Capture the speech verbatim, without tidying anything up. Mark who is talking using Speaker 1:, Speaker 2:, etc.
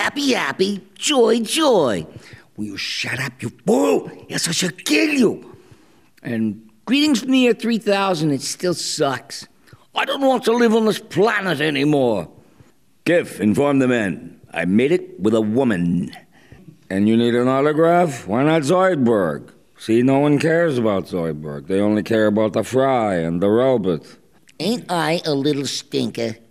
Speaker 1: Happy, happy, joy, joy. Will you shut up, you fool? Yes, I shall kill you. And greetings from the year three thousand, it still sucks. I don't want to live on this planet anymore.
Speaker 2: Gif, inform the men. I made it with a woman. And you need an autograph? Why not Zoidberg? See, no one cares about Zoidberg. They only care about the fry and the robot.
Speaker 1: Ain't I a little stinker?